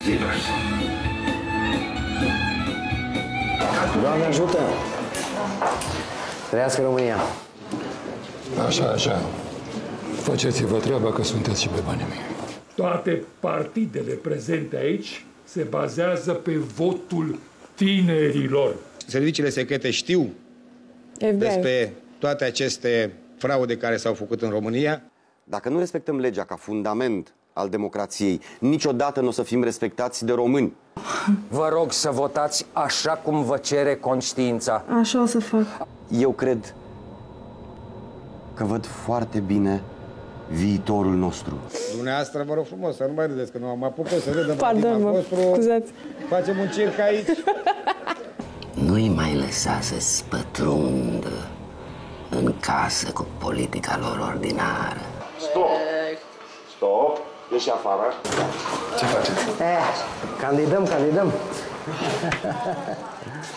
Doamne ajută! Trăiască România! Așa, așa. Faceți-vă treaba că sunteți și pe banii mei. Toate partidele prezente aici se bazează pe votul tinerilor. Serviciile secrete știu despre toate aceste fraude care s-au făcut în România. Dacă nu respectăm legea ca fundament al democrației, niciodată nu o să fim respectați de români. Vă rog să votați așa cum vă cere conștiința. Așa o să fac. Eu cred că văd foarte bine viitorul nostru. Dumneavoastră, vă rog frumos, să nu mai râdeți, că nu am apucat să râdă. Pardon, mă, scuzați. Facem un circ aici. Nu-i mai lăsa să-ți pătrundă în casă cu politica lor ordinară. Stop! Stop! Ieși afară. Ce faceți? Candidăm.